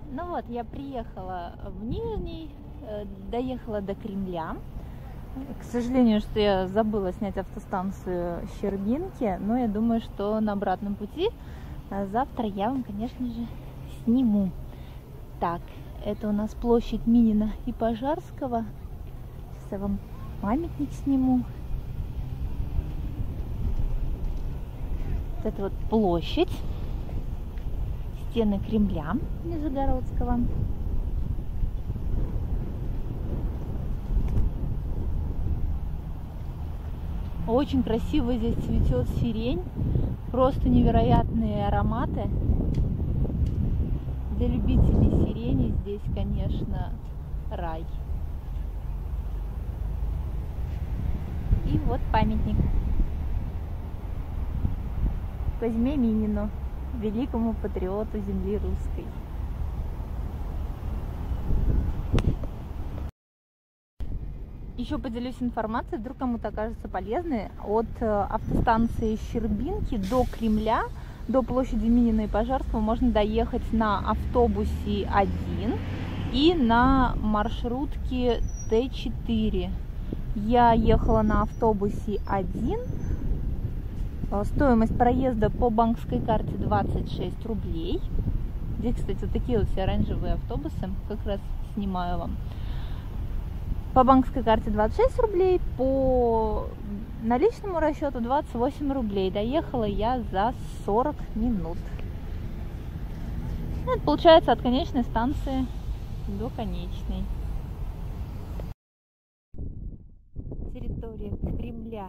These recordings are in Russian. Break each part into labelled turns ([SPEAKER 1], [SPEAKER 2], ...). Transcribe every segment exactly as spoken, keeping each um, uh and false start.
[SPEAKER 1] Ну вот, я приехала в Нижний, доехала до Кремля. К сожалению, что я забыла снять автостанцию Щербинки, но я думаю, что на обратном пути завтра я вам, конечно же, сниму. Так, это у нас площадь Минина и Пожарского. Сейчас я вам памятник сниму. Вот это вот площадь, стены Кремля Нижегородского. Очень красиво здесь цветет сирень, просто невероятные ароматы. Для любителей сирени здесь, конечно, рай. И вот памятник Козьме Минину, великому патриоту земли русской. Еще поделюсь информацией, вдруг кому-то окажется полезной. От автостанции Щербинки до Кремля, до площади Минина и Пожарского можно доехать на автобусе один и на маршрутке Т четыре. Я ехала на автобусе один. Стоимость проезда по банковской карте двадцать шесть рублей. Здесь, кстати, вот такие вот все оранжевые автобусы, как раз снимаю вам. По банковской карте двадцать шесть рублей, по наличному расчету двадцать восемь рублей. Доехала я за сорок минут. Это получается от конечной станции до конечной. Территория Кремля.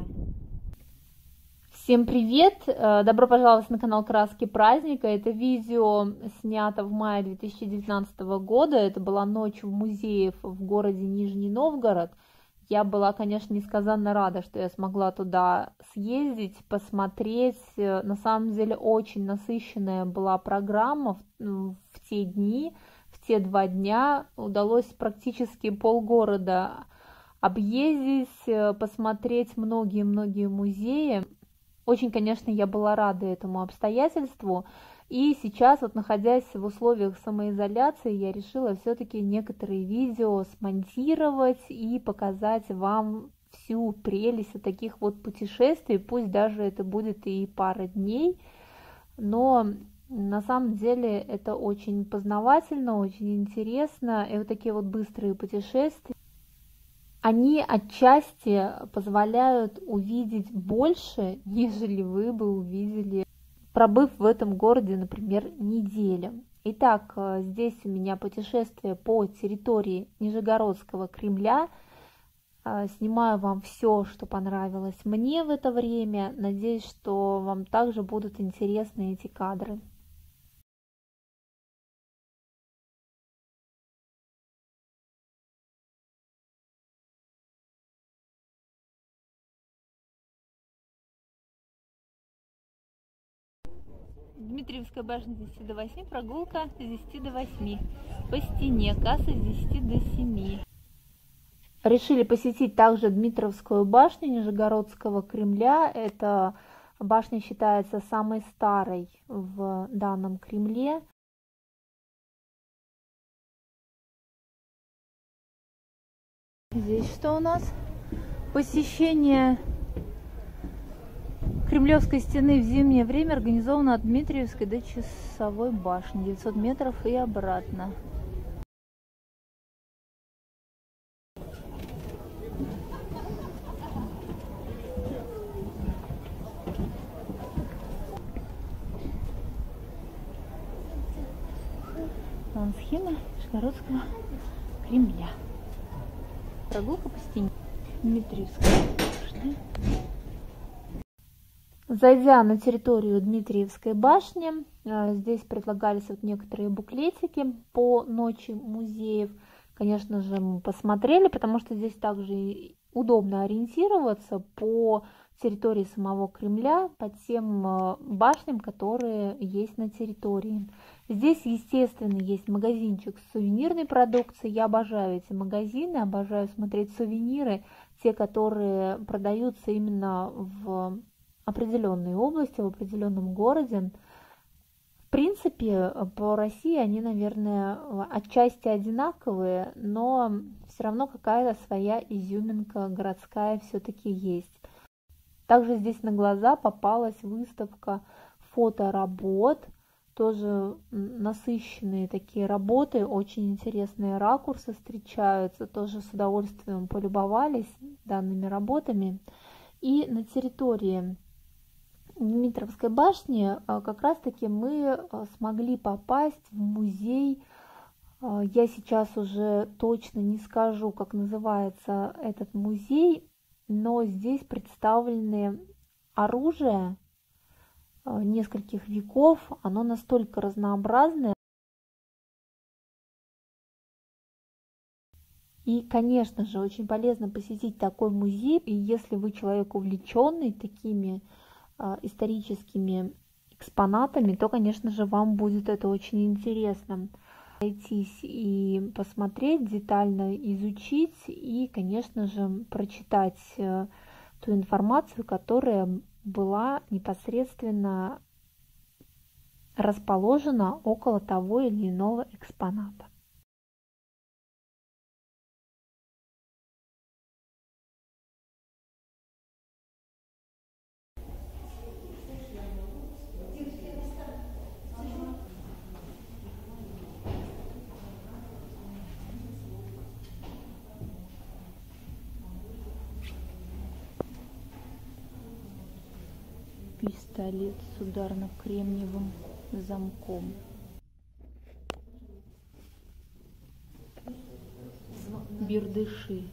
[SPEAKER 1] Всем привет! Добро пожаловать на канал Краски Праздника. Это видео снято в мае две тысячи девятнадцатого года. Это была ночь в музеях в городе Нижний Новгород. Я была, конечно, несказанно рада, что я смогла туда съездить, посмотреть. На самом деле очень насыщенная была программа в, в те дни, в те два дня. Удалось практически полгорода объездить, посмотреть многие-многие музеи. Очень, конечно, я была рада этому обстоятельству, и сейчас, вот находясь в условиях самоизоляции, я решила все-таки некоторые видео смонтировать и показать вам всю прелесть от таких вот путешествий, пусть даже это будет и пара дней, но на самом деле это очень познавательно, очень интересно, и вот такие вот быстрые путешествия, они отчасти позволяют увидеть больше, нежели вы бы увидели, пробыв в этом городе, например, неделю. Итак, здесь у меня путешествие по территории Нижегородского Кремля. Снимаю вам все, что понравилось мне в это время. Надеюсь, что вам также будут интересны эти кадры. Дмитриевская башня с десяти до восьми, прогулка с десяти до восьми. По стене, касса с десяти до семи. Решили посетить также Дмитровскую башню Нижегородского Кремля. Эта башня считается самой старой в данном Кремле. Здесь что у нас? Посещение Кремлевской стены в зимнее время организовано от Дмитриевской до Часовой башни, девятьсот метров и обратно. Вон схема Нижегородского Кремля. Прогулка по стене Дмитриевской башни. Зайдя на территорию Дмитриевской башни, здесь предлагались вот некоторые буклетики по ночи музеев. Конечно же, мы посмотрели, потому что здесь также удобно ориентироваться по территории самого Кремля, по тем башням, которые есть на территории. Здесь, естественно, есть магазинчик с сувенирной продукцией. Я обожаю эти магазины, обожаю смотреть сувениры, те, которые продаются именно в определенной области, в определенном городе. принципе, по России они, наверное, отчасти одинаковые, но все равно какая-то своя изюминка городская все-таки есть. Также здесь на глаза попалась выставка фоторабот, тоже насыщенные такие работы, очень интересные ракурсы встречаются, тоже с удовольствием полюбовались данными работами. И на территории Дмитровской башни как раз-таки мы смогли попасть в музей. Я сейчас уже точно не скажу, как называется этот музей, но здесь представлены оружие нескольких веков, оно настолько разнообразное. И, конечно же, очень полезно посетить такой музей, и если вы человек увлеченный такими э, историческими экспонатами, то, конечно же, вам будет это очень интересно. Пройтись и посмотреть, детально изучить и, конечно же, прочитать э, ту информацию, которая была непосредственно расположена около того или иного экспоната. Пистолет с ударно-кремниевым замком. Бердыши.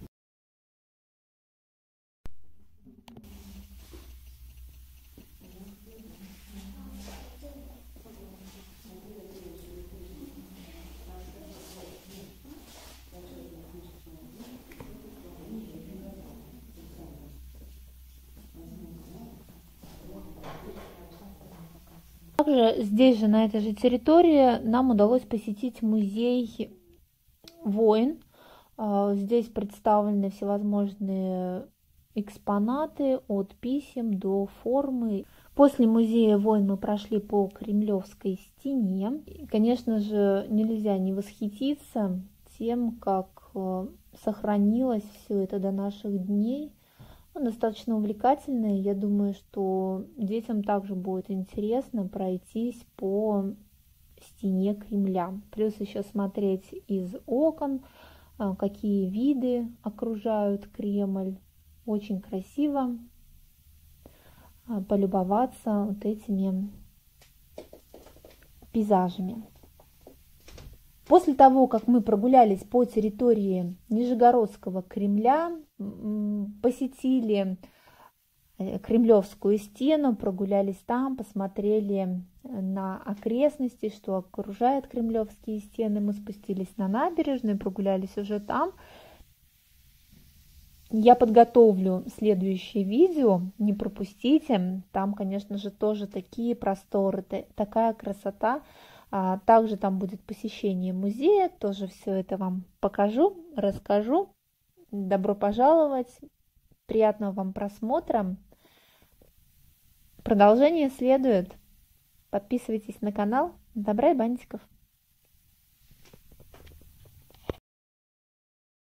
[SPEAKER 1] Также здесь же, на этой же территории, нам удалось посетить музей войн. Здесь представлены всевозможные экспонаты от писем до формы. После музея войн мы прошли по Кремлевской стене. И, конечно же, нельзя не восхититься тем, как сохранилось все это до наших дней. Достаточно увлекательное. Я думаю, что детям также будет интересно пройтись по стене Кремля. Плюс еще смотреть из окон, какие виды окружают Кремль. Очень красиво полюбоваться вот этими пейзажами. После того, как мы прогулялись по территории Нижегородского Кремля, посетили Кремлевскую стену, прогулялись там, посмотрели на окрестности, что окружает Кремлевские стены, мы спустились на набережную, прогулялись уже там. Я подготовлю следующее видео, не пропустите, там, конечно же, тоже такие просторы, такая красота. Также там будет посещение музея, тоже все это вам покажу, расскажу. Добро пожаловать, приятного вам просмотра. Продолжение следует. Подписывайтесь на канал. Добра и бантиков.